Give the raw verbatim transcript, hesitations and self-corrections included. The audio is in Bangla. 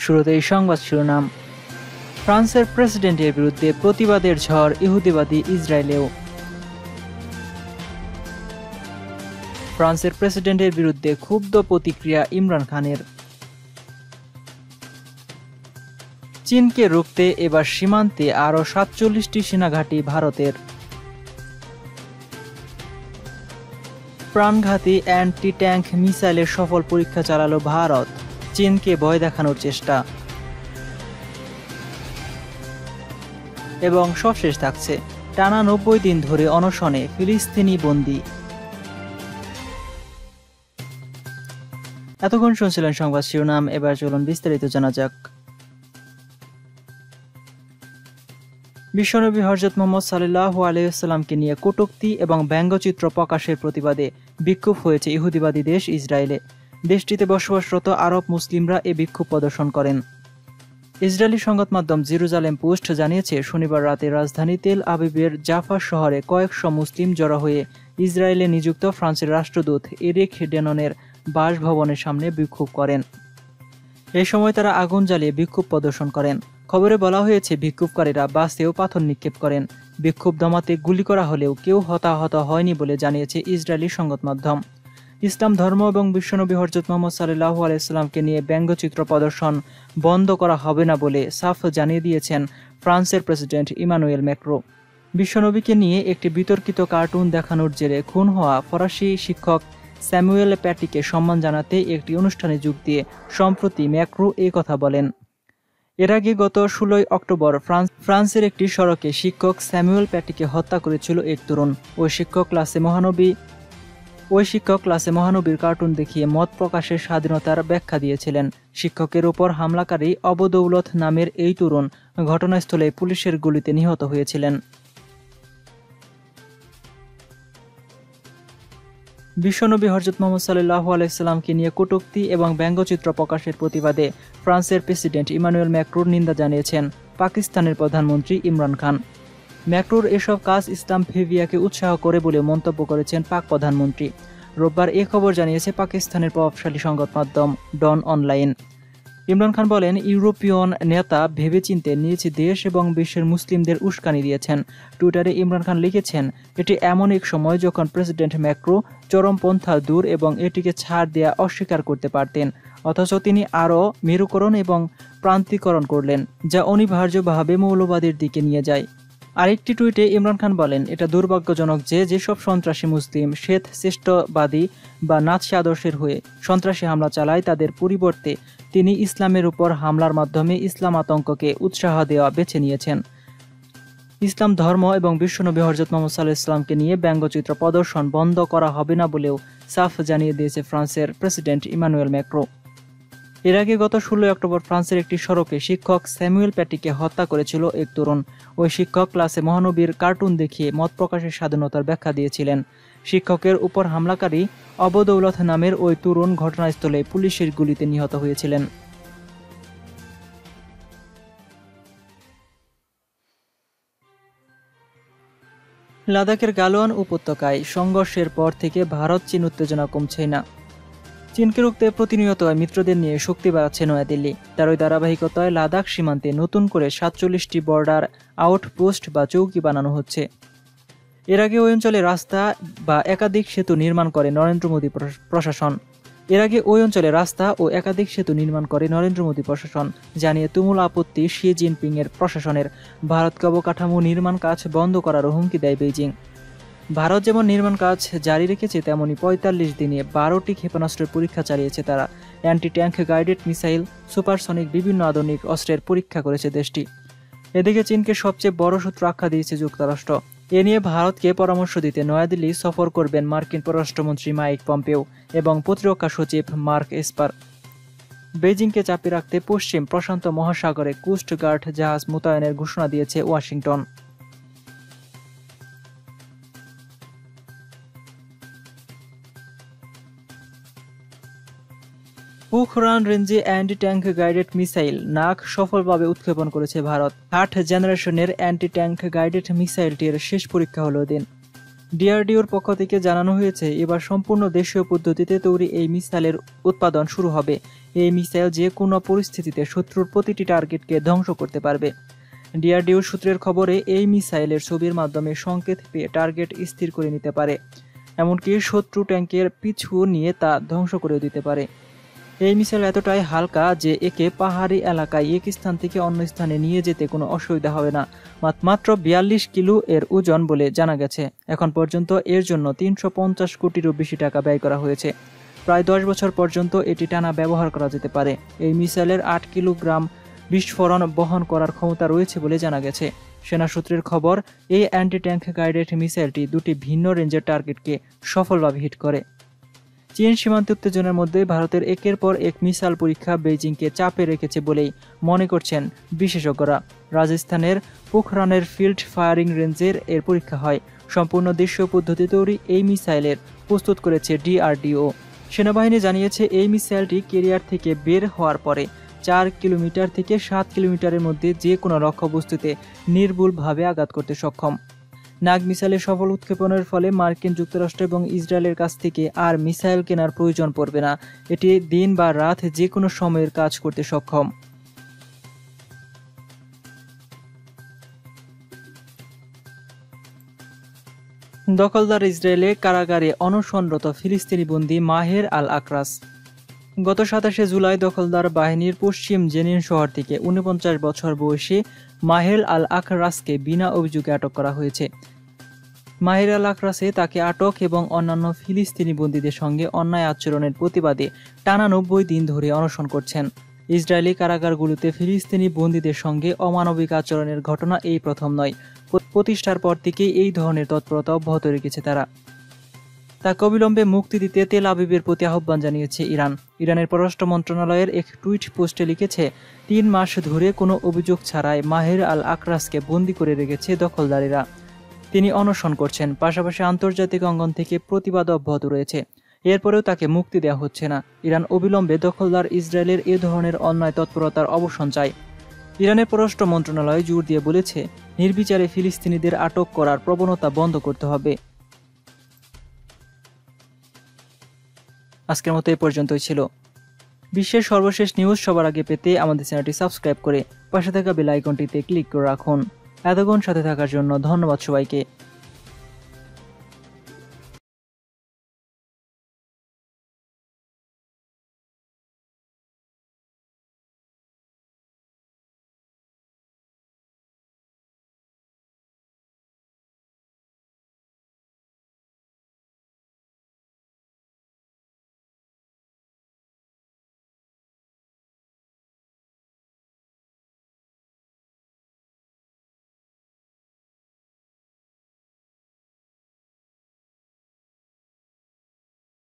শুরুতেই সংবাদ শিরোনাম। ফ্রান্সের প্রেসিডেন্টের বিরুদ্ধে প্রতিবাদের ঝড় ইহুদিবাদী ইসরায়েলেও। ফ্রান্সের প্রেসিডেন্টের বিরুদ্ধে ক্ষুব্ধ প্রতিক্রিয়া ইমরান খানের। চীনকে রুখতে এবার সীমান্তে আরও সাতচল্লিশটি সেনাঘাঁটি ভারতের। প্রাণঘাতী অ্যান্টি ট্যাঙ্ক মিসাইলের সফল পরীক্ষা চালালো ভারত, চীনকে ভয় দেখানোর চেষ্টা। এবং সবশেষ থাকছে, টানা নব্বই দিন ধরে অনশনে ফিলিস্তিনি বন্দী। এতক্ষণ শুনছিলেন সংবাদ শিরোনাম, এবার চলুন বিস্তারিত জানা যাক। বিশ্বনবী হযরত মুহাম্মদ সাল্লাল্লাহু আলাইহি ওয়াসাল্লামকে নিয়ে কটূক্তি এবং ব্যঙ্গচিত্র প্রকাশের প্রতিবাদে বিক্ষোভ হয়েছে ইহুদিবাদী দেশ ইসরায়েলে। দেশটিতে বসবাসরত আরব মুসলিমরা এ বিক্ষোভ প্রদর্শন করেন। ইসরায়েলি সংবাদ মাধ্যম জেরুজালেম পোস্ট জানিয়েছে, শনিবার রাতে রাজধানী তেল আবিবের জাফা শহরে কয়েকশো মুসলিম জড়ো হয়ে ইসরায়েলে নিযুক্ত ফ্রান্সের রাষ্ট্রদূত এরিক ডেননের বাসভবনের সামনে বিক্ষোভ করেন। এই সময় তারা আগুন জ্বালিয়ে বিক্ষোভ প্রদর্শন করেন। খবরে বলা হয়েছে, বিক্ষোভকারীরা বাসেও পাথর নিক্ষেপ করেন। বিক্ষোভ দমাতে গুলি করা হলেও কেউ হতাহত হয়নি বলে জানিয়েছে ইসরায়েলি সংবাদ মাধ্যম। ইসলাম ধর্ম এবং বিশ্বনবী হযরত মুহাম্মদ সাল্লাল্লাহু আলাইহি ওয়াসাল্লামকে নিয়ে ব্যঙ্গচিত্র প্রদর্শন বন্ধ করা হবে না বলে সাফ জানিয়ে দিয়েছেন ফ্রান্সের প্রেসিডেন্ট ইমানুয়েল ম্যাক্রো। বিশ্বনবীকে নিয়ে একটি বিতর্কিত কার্টুন দেখানোর জেরে খুন হওয়া ফরাসি শিক্ষক স্যামুয়েল প্যাটিকে সম্মান জানাতে একটি অনুষ্ঠানে যোগ দিয়ে সম্প্রতি ম্যাক্রো এই কথা বলেন। এর আগে গত ষোলোই অক্টোবর ফ্রান্স ফ্রান্সের একটি সড়কে শিক্ষক স্যামুয়েল প্যাটিকে হত্যা করেছিল এক তরুণ। ওই শিক্ষক ক্লাসে মহানবী ওই শিক্ষক ক্লাসে মহানবীর কার্টুন দেখিয়ে মত প্রকাশের স্বাধীনতার ব্যাখ্যা দিয়েছিলেন। শিক্ষকের উপর হামলাকারী অবদৌলত নামের এই তরুণ ঘটনাস্থলে পুলিশের গুলিতে নিহত হয়েছিলেন। বিশ্বনবী হযরত মুহাম্মদ সাল্লাল্লাহু আলাইহি ওয়াসাল্লামকে নিয়ে কটূক্তি এবং ব্যঙ্গচিত্র প্রকাশের প্রতিবাদে ফ্রান্সের প্রেসিডেন্ট ইমানুয়েল ম্যাক্রোর নিন্দা জানিয়েছেন পাকিস্তানের প্রধানমন্ত্রী ইমরান খান। ম্যাক্রোর এসব কাজ ইসলাম ফেভিয়াকে উৎসাহ করে বলে মন্তব্য করেছেন পাক প্রধানমন্ত্রী। রোববার এ খবর জানিয়েছে পাকিস্তানের প্রভাবশালী সংবাদ মাধ্যম ডন অনলাইন। ইমরান খান বলেন, ইউরোপীয়ন নেতা ভেবেচিন্তে নিজ দেশ এবং বিশ্বের মুসলিমদের উস্কানি দিয়েছেন। টুইটারে ইমরান খান লিখেছেন, এটি এমন এক সময় যখন প্রেসিডেন্ট ম্যাক্রো চরমপন্থা দূর এবং এটিকে ছাড় দেয়া অস্বীকার করতে পারতেন, অথচ তিনি আরও মেরুকরণ এবং প্রান্তিকরণ করলেন, যা অনিবার্যভাবে মৌলবাদের দিকে নিয়ে যায়। আরেকটি টুইটে ইমরান খান বলেন, এটা দুর্ভাগ্যজনক যে যেসব সন্ত্রাসী মুসলিম শ্বেত শ্রেষ্ঠবাদী বা নাৎসি আদর্শের হয়ে সন্ত্রাসী হামলা চালায়, তাদের পরিবর্তে তিনি ইসলামের উপর হামলার মাধ্যমে ইসলাম আতঙ্ককে উৎসাহ দেওয়া বেছে নিয়েছেন। ইসলাম ধর্ম এবং বিশ্বনবী হযরত মুহাম্মদ সাল্লাল্লাহু আলাইহি ওয়াসাল্লামকে নিয়ে ব্যঙ্গচিত্র প্রদর্শন বন্ধ করা হবে না বলেও সাফ জানিয়ে দিয়েছে ফ্রান্সের প্রেসিডেন্ট ইমানুয়েল ম্যাক্রো। এর আগে গত ষোলোই অক্টোবর ফ্রান্সের একটি সড়কে শিক্ষক স্যামুয়েল প্যাটিকে হত্যা করেছিল এক তরুণ। ওই শিক্ষক ক্লাসে মহানবীর কার্টুন দেখিয়ে মত প্রকাশের স্বাধীনতার ব্যাখ্যা দিয়েছিলেন। শিক্ষকের উপর হামলাকারী অবদৌলত নামের ওই তরুণ ঘটনাস্থলে পুলিশের গুলিতে নিহত হয়েছিলেন। লাদাখের গালওয়ান উপত্যকায় সংঘর্ষের পর থেকে ভারত চীন উত্তেজনা কমছেই না। চীনকে রুখতে প্রতিনিয়ত মিত্রদের নিয়ে শক্তি বাড়াচ্ছে নয়াদিল্লি। তার ওই ধারাবাহিকতায় লাদাখ সীমান্তে নতুন করে সাতচল্লিশটি বর্ডার আউটপোস্ট বা চৌকি বানানো হচ্ছে। এর আগে ওই অঞ্চলে রাস্তা বা একাধিক সেতু নির্মাণ করে নরেন্দ্র মোদী প্রশাসন এর আগে ওই অঞ্চলে রাস্তা ও একাধিক সেতু নির্মাণ করে নরেন্দ্র মোদী প্রশাসন জানিয়ে তুমুল আপত্তি শি জিনপিং এর প্রশাসনের। ভারতকে অবকাঠামো নির্মাণ কাজ বন্ধ করার হুমকি দেয় বেইজিং। ভারত যেমন নির্মাণ কাজ জারি রেখেছে, তেমনি পঁয়তাল্লিশ দিনে বারোটি ক্ষেপণাস্ত্রের পরীক্ষা চালিয়েছে তারা। Anti tank guided missile, supersonic বিভিন্ন আধুনিক অস্ত্রের পরীক্ষা করেছে দেশটি। এদিকে চীনকে সবচেয়ে বড় শত্রু আখ্যা দিয়েছে যুক্তরাষ্ট্র। এ নিয়ে ভারতকে পরামর্শ দিতে নয়াদিল্লি সফর করবেন মার্কিন পররাষ্ট্রমন্ত্রী মাইক পম্পেও এবং প্রতিরক্ষা সচিব মার্ক এসপার। বেইজিংকে চাপে রাখতে পশ্চিম প্রশান্ত মহাসাগরে কোস্ট গার্ড জাহাজ মোতায়েনের ঘোষণা দিয়েছে ওয়াশিংটন। পোখরান রেঞ্জে অ্যান্টি ট্যাঙ্ক গাইডেড মিসাইল নাক সফলভাবে উৎক্ষেপণ করেছে ভারত। থার্ড জেনারেশনের অ্যান্টি ট্যাঙ্ক গাইডেড মিসাইলটির শেষ পরীক্ষা হলো দিন। ডিআরডিওর পক্ষ থেকে জানানো হয়েছে, এবার সম্পূর্ণ দেশীয় পদ্ধতিতে তৈরি এই মিসাইলের উৎপাদন শুরু হবে। এই মিসাইল যে কোনো পরিস্থিতিতে শত্রুর প্রতিটি টার্গেটকে ধ্বংস করতে পারবে। ডিআরডিও সূত্রের খবরে এই মিসাইলের ছবির মাধ্যমে সংকেত পেয়ে টার্গেট স্থির করে নিতে পারে, এমনকি শত্রু ট্যাঙ্কের পিছু নিয়ে তা ধ্বংস করে দিতে পারে। এই মিসাইল এতটাই হালকা যে একে পাহাড়ি এলাকায় এক স্থান থেকে অন্য স্থানে নিয়ে যেতে কোনো অসুবিধা হবে না। মাত্র বিয়াল্লিশ কিলো এর ওজন বলে জানা গেছে। এখন পর্যন্ত এর জন্য তিনশো পঞ্চাশ কোটিরও বেশি টাকা ব্যয় করা হয়েছে। প্রায় দশ বছর পর্যন্ত এটি টানা ব্যবহার করা যেতে পারে। এই মিসাইলের আট কিলোগ্রাম বিস্ফোরণ বহন করার ক্ষমতা রয়েছে বলে জানা গেছে। সেনা সূত্রের খবর, এই অ্যান্টি ট্যাঙ্ক গাইডেড মিসাইলটি দুটি ভিন্ন রেঞ্জের টার্গেটকে সফলভাবে হিট করে। চীন সীমান্ত উত্তেজনার মধ্যে ভারতের একের পর এক মিসাইল পরীক্ষা বেইজিংকে চাপে রেখেছে বলেই মনে করছেন বিশেষজ্ঞরা। রাজস্থানের পোখরানের ফিল্ড ফায়ারিং রেঞ্জের এর পরীক্ষা হয়। সম্পূর্ণ দেশীয় পদ্ধতি তৈরি এই মিসাইলের প্রস্তুত করেছে ডিআরডিও। সেনাবাহিনী জানিয়েছে, এই মিসাইলটি কেরিয়ার থেকে বের হওয়ার পরে চার কিলোমিটার থেকে সাত কিলোমিটারের মধ্যে যে কোনো লক্ষ্যবস্তুতে নির্ভুলভাবে আঘাত করতে সক্ষম। নাগ মিসাইলের সফল উৎক্ষেপণের ফলে মার্কিন যুক্তরাষ্ট্র এবং ইসরায়েলের কাছ থেকে আর মিসাইল কেনার প্রয়োজন পড়বে না। এটি দিন বা রাত যে কোনো সময়ের কাজ করতে সক্ষম। দখলদার ইসরায়েলে কারাগারে অনশনরত ফিলিস্তিনি বন্দী মাহের আল আকরাস। গত সাতাশে জুলাই দখলদার বাহিনীর পশ্চিম জেনিন শহর থেকে ঊনপঞ্চাশ বছর বয়সী মাহের আল আকরাসকে বিনা অভিযোগে আটক করা হয়েছে। মাহের আল আকরাসে তাকে আটক এবং অন্যান্য ফিলিস্তিনি বন্দীদের সঙ্গে অন্যায় আচরণের প্রতিবাদে টানা নব্বই দিন ধরে অনশন করছেন। ইসরায়েলি কারাগারগুলোতে ফিলিস্তিনি বন্দীদের সঙ্গে অমানবিক আচরণের ঘটনা এই প্রথম নয়। প্রতিষ্ঠার পর থেকেই এই ধরনের তৎপরতা অব্যাহত রেখেছে তারা। তাকে অবিলম্বে মুক্তি দিতে তেল আবিবের প্রতি আহ্বান জানিয়েছে ইরান। ইরানের পররাষ্ট্র মন্ত্রণালয়ের এক টুইট পোস্টে লিখেছে, তিন মাস ধরে কোনো অভিযোগ ছাড়াই মাহের আল আকরাসকে বন্দী করে রেখেছে দখলদারেরা। তিনি অনশন করছেন, পাশাপাশি আন্তর্জাতিক অঙ্গন থেকে প্রতিবাদ অব্যাহত রয়েছে। এরপরেও তাকে মুক্তি দেওয়া হচ্ছে না। ইরান অবিলম্বে দখলদার ইসরায়েলের এ ধরনের অন্যায় তৎপরতার অবসান চায়। ইরানের পররাষ্ট্র মন্ত্রণালয় জোর দিয়ে বলেছে, নির্বিচারে ফিলিস্তিনিদের আটক করার প্রবণতা বন্ধ করতে হবে। আজকের মতো এ পর্যন্তই ছিল। বিশ্বের সর্বশেষ নিউজ সবার আগে পেতে আমাদের চ্যানেলটি সাবস্ক্রাইব করে পাশে থাকা বেল আইকনটিতে ক্লিক করে রাখুন। এতক্ষণ সাথে থাকার জন্য ধন্যবাদ সবাইকে।